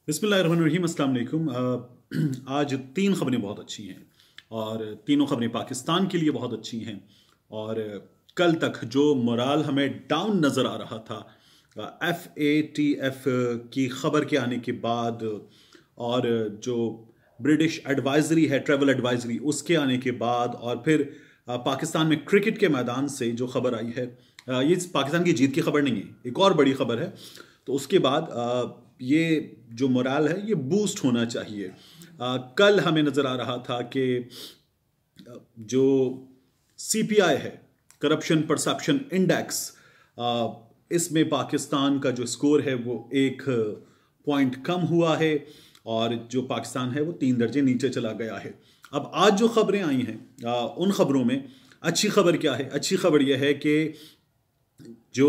बिस्मिल्लाहिर्रहमानिर्रहीम, अस्सलाम वालेकुम। आज तीन खबरें बहुत अच्छी हैं और तीनों खबरें पाकिस्तान के लिए बहुत अच्छी हैं। और कल तक जो मोराल हमें डाउन नज़र आ रहा था FATF की खबर के आने के बाद और जो ब्रिटिश एडवाइजरी है, ट्रैवल एडवाइजरी, उसके आने के बाद और फिर पाकिस्तान में क्रिकेट के मैदान से जो खबर आई है, ये पाकिस्तान की जीत की खबर नहीं है, एक और बड़ी खबर है। तो उसके बाद ये जो मोराल है ये बूस्ट होना चाहिए। कल हमें नज़र आ रहा था कि जो CPI है, करप्शन परसेप्शन इंडेक्स, इसमें पाकिस्तान का जो स्कोर है वो 1 पॉइंट कम हुआ है और जो पाकिस्तान है वो 3 दर्जे नीचे चला गया है। अब आज जो खबरें आई हैं, उन खबरों में अच्छी खबर क्या है? अच्छी खबर यह है कि जो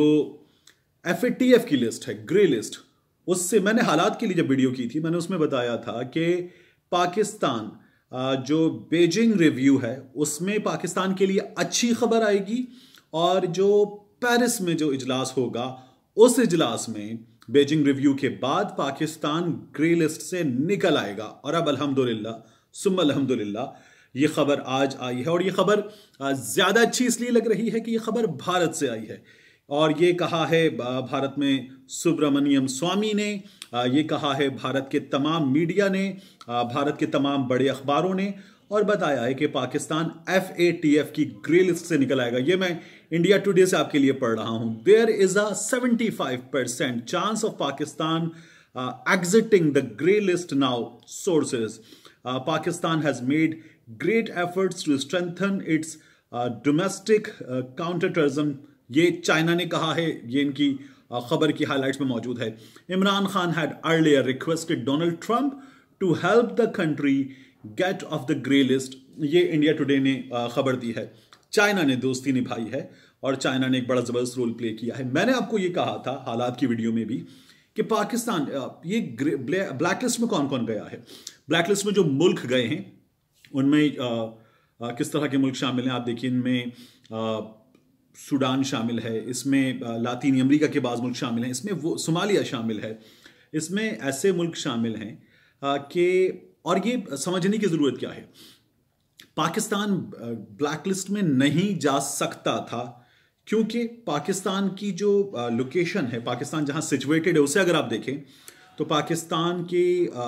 FATF की लिस्ट है, ग्रे लिस्ट, उससे मैंने हालात के लिए जब वीडियो की थी मैंने उसमें बताया था कि पाकिस्तान जो बीजिंग रिव्यू है उसमें पाकिस्तान के लिए अच्छी खबर आएगी और जो पेरिस में जो इजलास होगा उस इजलास में बीजिंग रिव्यू के बाद पाकिस्तान ग्रे लिस्ट से निकल आएगा। और अब अल्हम्दुलिल्लाह सुम्मा अल्हम्दुलिल्लाह ये खबर आज आई है और ये खबर ज्यादा अच्छी इसलिए लग रही है कि ये खबर भारत से आई है। और ये कहा है भारत में सुब्रमण्यम स्वामी ने, ये कहा है भारत के तमाम मीडिया ने, भारत के तमाम बड़े अखबारों ने, और बताया है कि पाकिस्तान FATF की ग्रे लिस्ट से निकल आएगा। ये मैं इंडिया टुडे से आपके लिए पढ़ रहा हूं। There is a 75% chance of Pakistan exiting the grey list now, sources. Pakistan has made great efforts to strengthen its domestic counterterrorism. ये चाइना ने कहा है, ये इनकी खबर की हाइलाइट्स में मौजूद है। Imran Khan had earlier requested Donald Trump to help the country get off the grey list. ये इंडिया टुडे ने खबर दी है। चाइना ने दोस्ती निभाई है और चाइना ने एक बड़ा जबरदस्त रोल प्ले किया है। मैंने आपको ये कहा था हालात की वीडियो में भी कि पाकिस्तान ये ब्लैक लिस्ट में कौन कौन गया है। ब्लैक लिस्ट में जो मुल्क गए हैं उनमें किस तरह के मुल्क शामिल हैं आप देखिए। इनमें सूडान शामिल है, इसमें लातीनी अमेरिका के बाज़ मुल्क शामिल हैं, इसमें वो सोमालिया शामिल है, इसमें ऐसे मुल्क शामिल हैं कि, और ये समझने की ज़रूरत क्या है, पाकिस्तान ब्लैक लिस्ट में नहीं जा सकता था क्योंकि पाकिस्तान की जो लोकेशन है, पाकिस्तान जहां सिचुएटेड है, उसे अगर आप देखें तो पाकिस्तान के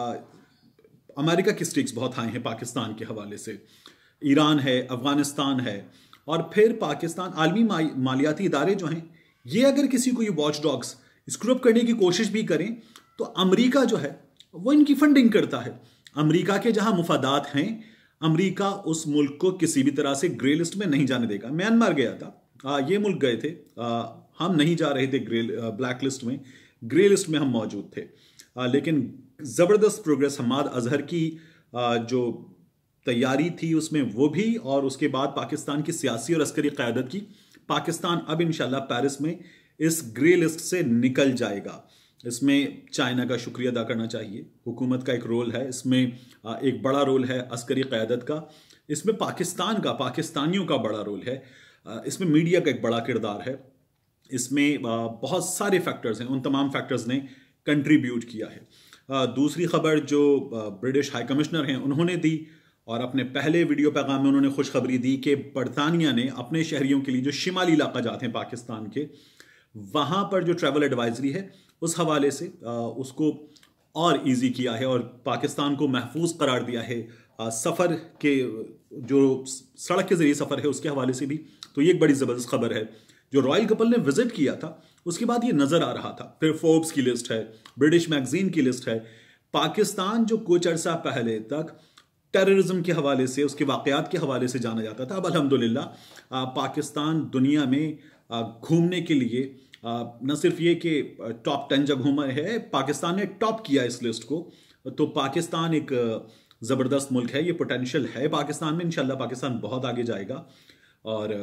अमेरिका की स्टेक्स बहुत हाई हैं पाकिस्तान के हवाले से। ईरान है, अफगानिस्तान है, और फिर पाकिस्तान आलमी मालियाती इदारे जो हैं, ये अगर किसी को ये वॉच डॉग्स स्क्रू अप करने की कोशिश भी करें तो अमेरिका जो है वो इनकी फंडिंग करता है। अमेरिका के जहां मुफादात हैं, अमेरिका उस मुल्क को किसी भी तरह से ग्रे लिस्ट में नहीं जाने देगा। म्यांमार गया था, ये मुल्क गए थे, हम नहीं जा रहे थे ब्लैक लिस्ट में, ग्रे लिस्ट में हम मौजूद थे। लेकिन ज़बरदस्त प्रोग्रेस हमाद अजहर की जो तैयारी थी उसमें वो भी, और उसके बाद पाकिस्तान की सियासी और अस्करी क़यादत की, पाकिस्तान अब इंशाल्लाह पेरिस में इस ग्रे लिस्ट से निकल जाएगा। इसमें चाइना का शुक्रिया अदा करना चाहिए, हुकूमत का एक रोल है इसमें, एक बड़ा रोल है अस्करी क़यादत का, इसमें पाकिस्तान का, पाकिस्तानियों का बड़ा रोल है, इसमें मीडिया का एक बड़ा किरदार है, इसमें बहुत सारे फैक्टर्स हैं, उन तमाम फैक्टर्स ने कंट्रीब्यूट किया है। दूसरी खबर जो ब्रिटिश हाई कमिश्नर हैं उन्होंने दी, और अपने पहले वीडियो पैगाम में उन्होंने खुशखबरी दी कि बरतानिया ने अपने शहरियों के लिए जो शिमाली इलाका जाते हैं पाकिस्तान के, वहाँ पर जो ट्रैवल एडवाइजरी है उस हवाले से उसको और इजी किया है और पाकिस्तान को महफूज करार दिया है सफ़र के, जो सड़क के ज़रिए सफ़र है उसके हवाले से भी। तो ये एक बड़ी ज़बरदस्त खबर है। जो रॉयल कपल ने विजिट किया था उसके बाद ये नज़र आ रहा था। फिर फोर्ब्स की लिस्ट है, ब्रिटिश मैगजीन की लिस्ट है। पाकिस्तान जो कुछ अर्सा पहले तक टेररिज्म के हवाले से, उसके वाक़यात के हवाले से जाना जाता था, अब अल्हम्दुलिल्लाह पाकिस्तान दुनिया में घूमने के लिए न सिर्फ ये कि टॉप 10 जगहों में है, पाकिस्तान ने टॉप किया इस लिस्ट को। तो पाकिस्तान एक ज़बरदस्त मुल्क है, ये पोटेंशियल है पाकिस्तान में। इंशाल्लाह पाकिस्तान बहुत आगे जाएगा और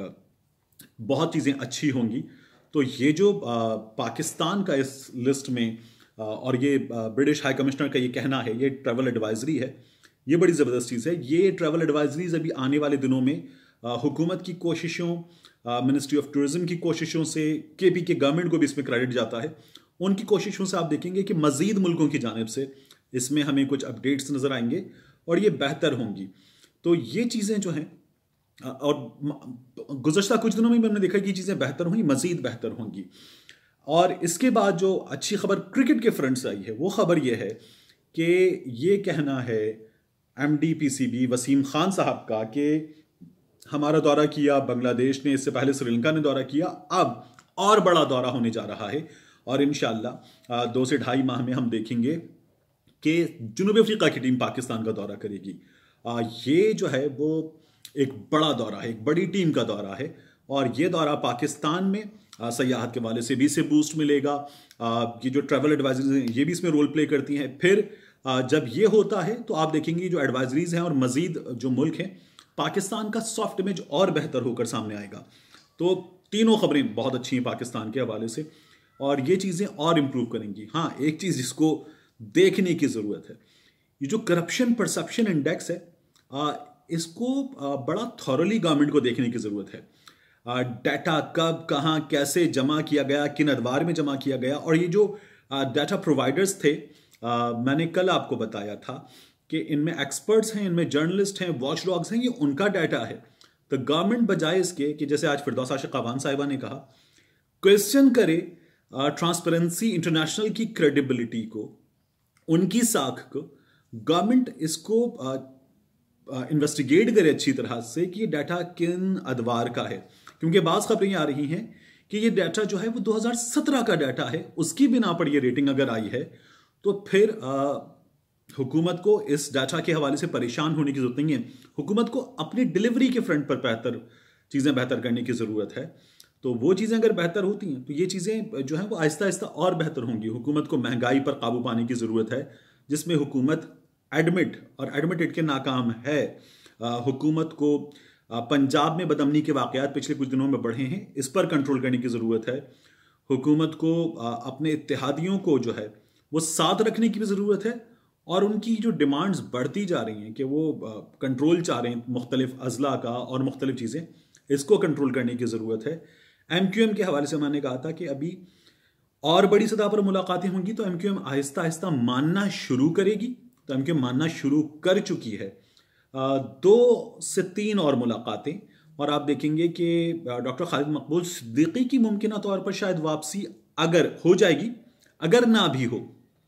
बहुत चीज़ें अच्छी होंगी। तो ये जो पाकिस्तान का इस लिस्ट में, और ये ब्रिटिश हाई कमिश्नर का ये कहना है, ये ट्रैवल एडवाइजरी है, ये बड़ी ज़बरदस्त चीज़ है। ये ट्रैवल एडवाइजरीज अभी आने वाले दिनों में हुकूमत की कोशिशों, मिनिस्ट्री ऑफ टूरिज्म की कोशिशों से, KP के गवर्नमेंट को भी इसमें क्रेडिट जाता है, उनकी कोशिशों से आप देखेंगे कि मज़ीद मुल्कों की जानिब से इसमें हमें कुछ अपडेट्स नज़र आएंगे और ये बेहतर होंगी। तो ये चीज़ें जो हैं और गुज़श्ता कुछ दिनों में हमने देखा कि चीज़ें बेहतर हुई, मज़ीद बेहतर होंगी। और इसके बाद जो अच्छी खबर क्रिकेट के फ्रंट से आई है वो खबर ये है कि ये कहना है MD-PCB वसीम खान साहब का कि हमारा दौरा किया बांग्लादेश ने, इससे पहले श्रीलंका ने दौरा किया, अब और बड़ा दौरा होने जा रहा है और इंशाल्लाह 2 से 2.5 माह में हम देखेंगे कि जनूबी अफ्रीका की टीम पाकिस्तान का दौरा करेगी। ये जो है वो एक बड़ा दौरा है, एक बड़ी टीम का दौरा है और ये दौरा पाकिस्तान में सयाहत के वाले से भी इसे बूस्ट मिलेगा। ये जो ट्रैवल एडवाइजरीज हैं ये भी इसमें रोल प्ले करती हैं। फिर जब ये होता है तो आप देखेंगे जो एडवाइजरीज हैं और मजीद जो मुल्क हैं, पाकिस्तान का सॉफ्ट इमेज और बेहतर होकर सामने आएगा। तो तीनों खबरें बहुत अच्छी हैं पाकिस्तान के हवाले से और ये चीज़ें और इम्प्रूव करेंगी। हाँ, एक चीज़ जिसको देखने की ज़रूरत है, ये जो करप्शन परसेप्शन इंडेक्स है, इसको बड़ा थॉरली गवर्नमेंट को देखने की ज़रूरत है। डाटा कब कहाँ कैसे जमा किया गया, किन अदवार में जमा किया गया, और ये जो डाटा प्रोवाइडर्स थे, मैंने कल आपको बताया था कि इनमें एक्सपर्ट्स हैं, इनमें जर्नलिस्ट हैं, वॉच डॉग्स हैं, ये उनका डाटा है। तो गवर्नमेंट बजाय इसके कि जैसे आज फिरदौस आशिक अवान साहिबा ने कहा, क्वेश्चन करे ट्रांसपेरेंसी इंटरनेशनल की क्रेडिबिलिटी को, उनकी साख को, गवर्नमेंट इसको इन्वेस्टिगेट करे अच्छी तरह से कि ये डाटा किन अदवार का है। क्योंकि बाज़ खबरें आ रही हैं कि ये डाटा जो है वो 2017 का डाटा है, उसकी बिना पर ये रेटिंग अगर आई है तो फिर हुकूमत को इस डाटा के हवाले से परेशान होने की जरूरत नहीं है। हुकूमत को अपनी डिलीवरी के फ्रंट पर चीज़ें बेहतर करने की ज़रूरत है। तो वो चीज़ें अगर बेहतर होती हैं तो ये चीज़ें जो हैं वो आहिस्ता आहिस्ता और बेहतर होंगी। हुकूमत को महंगाई पर काबू पाने की ज़रूरत है, जिसमें हुकूमत एडमिटेड के नाकाम है। हुकूमत को पंजाब में बदअमनी के वाक़यात पिछले कुछ दिनों में बढ़े हैं, इस पर कंट्रोल करने की ज़रूरत है। हुकूमत को अपने इत्तेहादियों को जो है वो साथ रखने की भी ज़रूरत है और उनकी जो डिमांड्स बढ़ती जा रही हैं कि वो कंट्रोल चाह रहे हैं मुख्तलिफ अजला का और मुख्तलिफ चीज़ें, इसको कंट्रोल करने की ज़रूरत है। MQM के हवाले से मैंने कहा था कि अभी और बड़ी सतह पर मुलाकातें होंगी तो MQM आहिस्ता आहिस्ता मानना शुरू करेगी। तो MQM मानना शुरू कर चुकी है। 2 से 3 और मुलाकातें और आप देखेंगे कि डॉक्टर खालिद मकबूल सिद्दीकी की मुमकिन तौर पर शायद वापसी अगर हो जाएगी, अगर ना भी हो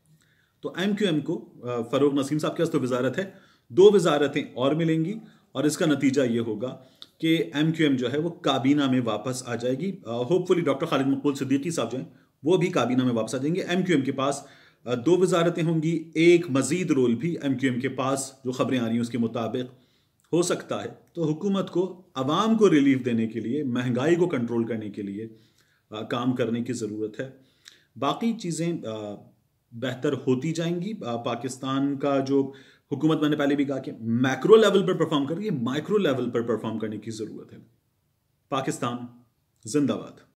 तो MQM को फरूक नसीम साहब के पास तो वजारत है, 2 वजारतें और मिलेंगी और इसका नतीजा ये होगा कि MQM जो है वो काबीना में वापस आ जाएगी। होपफुली डॉक्टर खालिद मकबूल सिद्दीकी साहब जो हैं वो भी काबीना में वापस आ जाएंगे। MQM के पास 2 वजारतें होंगी, एक मजीद रोल भी MQM के पास जो खबरें आ रही हैं उसके मुताबिक हो सकता है। तो हुकूमत को अवाम को रिलीफ देने के लिए, महंगाई को कंट्रोल करने के लिए काम करने की ज़रूरत है। बाकी चीज़ें बेहतर होती जाएंगी। पाकिस्तान का जो हुकूमत, मैंने पहले भी कहा कि मैक्रो लेवल पर परफॉर्म कर रही है, माइक्रो लेवल पर परफॉर्म करने की ज़रूरत है। पाकिस्तान जिंदाबाद।